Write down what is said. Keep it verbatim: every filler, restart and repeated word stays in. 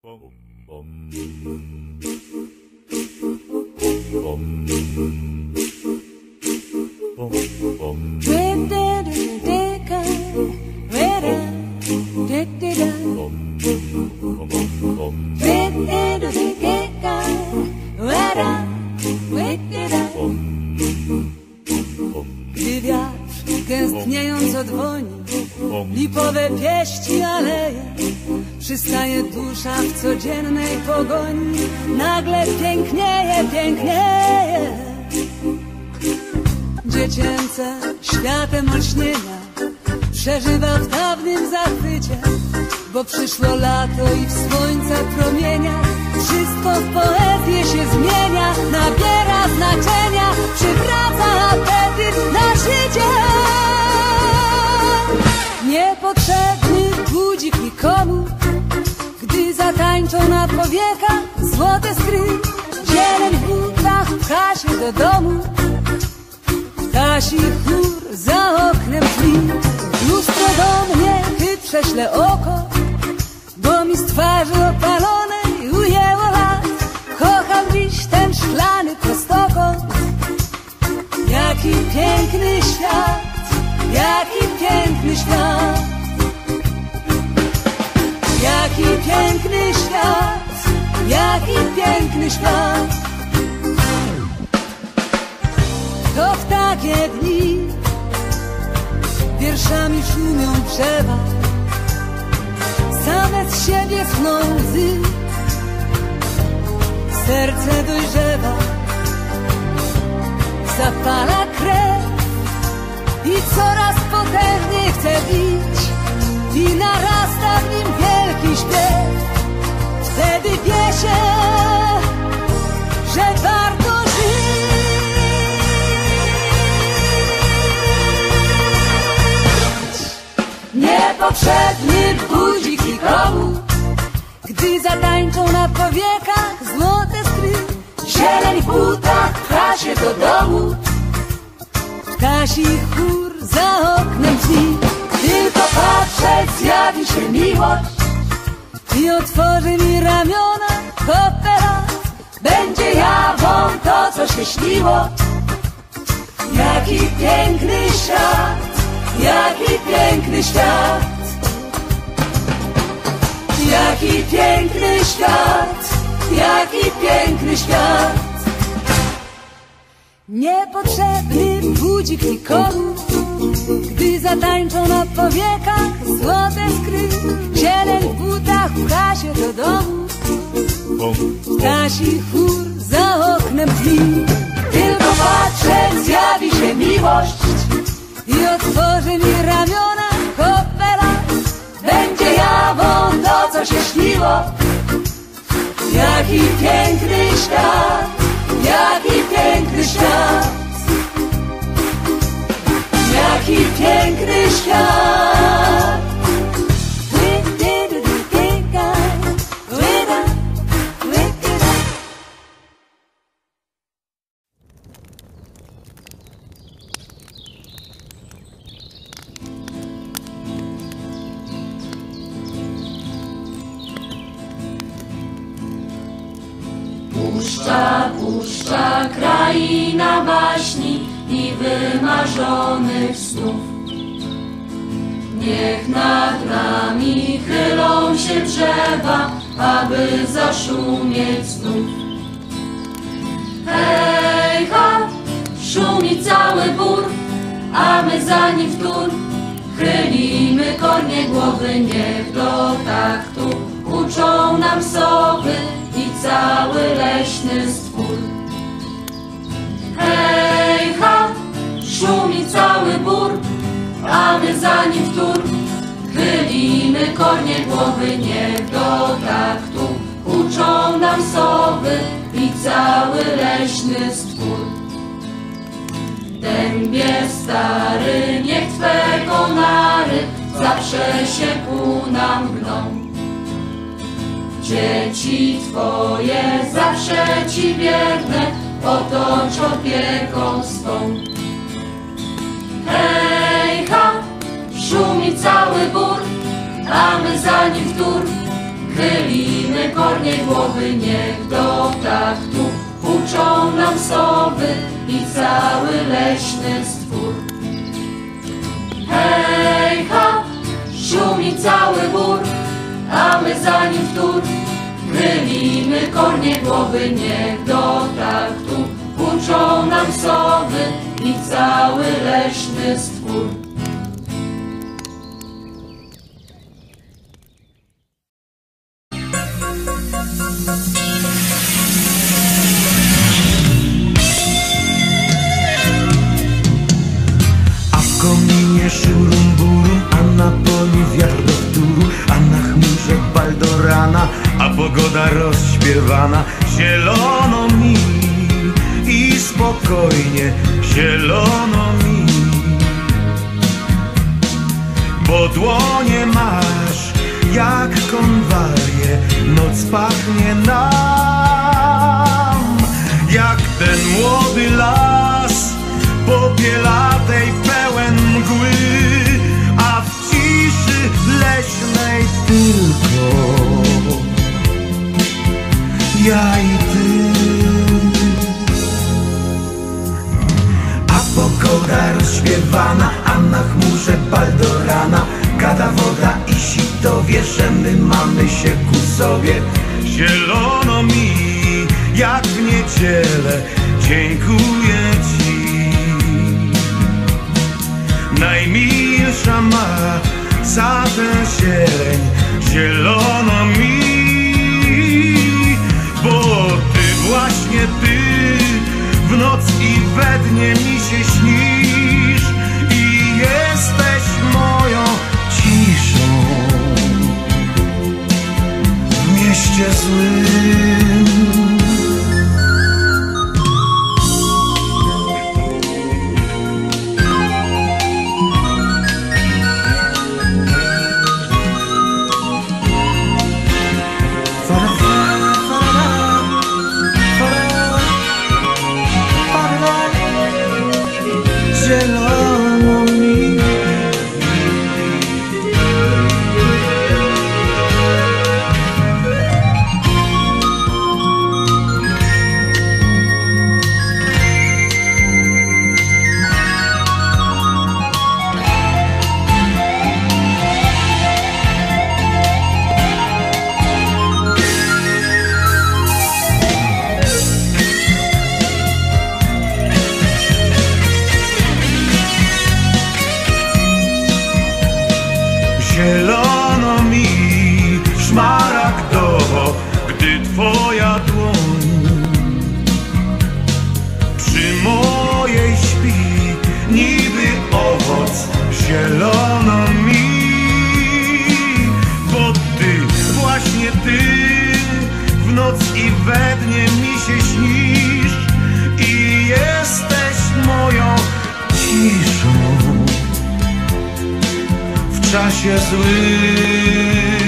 Gdy wiatr gęstniejąc odwoni lipowe pieści aleje, przystaje dusza w codziennej pogoni, nagle pięknieje, pięknieje. Dziecięce światem olśnienia przeżywa w dawnym zachwycie, bo przyszło lato i w słońca promieniach wszystko w poezję się zmienia, nabiera znaczenia, przywraca apetyt na życie. Niepotrzebny budzik nikomu, gdy zatańczą na powiekach złote skry, zieleń w butach pcha się do domu, ptasi chór za oknem drzwi. Lustro do mnie ty prześlę oko, bo mi z twarzy opalonej ujęło lat. Kocham dziś ten szklany prostokąt. Jaki piękny świat, jaki piękny świat, jaki piękny świat, jaki piękny świat. To w takie dni wierszami szumią drzewa, same z siebie schną łzy, serce dojrzewa, zapala krew i coraz potężniej chce bić i narasta w nim wielki śpiew. Wtedy wie się, że warto żyć. Niepotrzebny budzik nikomu, gdy zatańczą na powiekach złote skry, zieleń w butach pcha się do domu, ptasi chór za oknem drzwi. Tylko patrzeć zjawi się miłość i otworzy mi ramiona kopera. Będzie jawą to, co się śniło. Jaki piękny świat, jaki piękny świat, jaki piękny świat, jaki piękny świat. Niepotrzebny budzik nikomu, gdy zatańczą na powiekach złote skry, zieleń w butach pcha się do domu, ptasi chór za oknem drzwi. Tylko patrzeć zjawi się miłość i otworzy mi ramiona kopela. Będzie jawą to, co się śniło. Jaki piękny świat, jaki piękny świat, jaki piękny świat. Puszcza, puszcza, kraina baśni i wymarzonych snów. Niech nad nami chylą się drzewa, aby zaszumieć znów. Hej, ha, szumi cały bór, a my za nim w tur chylimy kornie głowy. Niech do taktu uczą nam sowy i cały leśny stwór. Hej, ha, szumi cały bór, a my za nim w tur chylimy kornie głowy. Niech do taktu uczą nam sowy i cały leśny stwór. Dębie stary, niech twe konary zawsze się ku nam gną. Dzieci twoje zawsze ci wierne otocz opieką swą. Hej, ha, szumi cały bór, a my za nim w tur chylimy chylimy kornie głowy, niech do taktu uczą nam sowy i cały leśny stwór. Hej ha, szumi cały bór, a my za nim w tur. Chylimy kornie głowy, niech do taktu uczą nam sowy i cały leśny stwór. A w kominie szurum burum, a na polu wiatr do wtóru, a na chmurze baldorana, a pogoda rozśpiewana. Zielono mi i spokojnie, zielono mi, bo dłonie masz jak konwalię, noc pachnie nam jak ten młody las popielatej pełen mgły, a w ciszy leśnej tylko ja i ty. A pogoda rozśpiewana, a na chmurze baldorana, gada woda i sito wie, że my mamy się ku sobie. Zielono mi jak w niedzielę, dziękuję ci. Najmilsza ma za tę zieleń, zielono mi, bo ty, właśnie ty, w noc i we dnie mi się śnisz i jesteś moją ciszą w mieście złym. Zielono mi. Zielono mi, szmaragdowo, gdy twoja dłoń przy mojej śpi, niby owoc. Zielono mi, bo ty, właśnie ty, w noc i we dnie mi się śnisz i jesteś moją ciszą w czasie złym.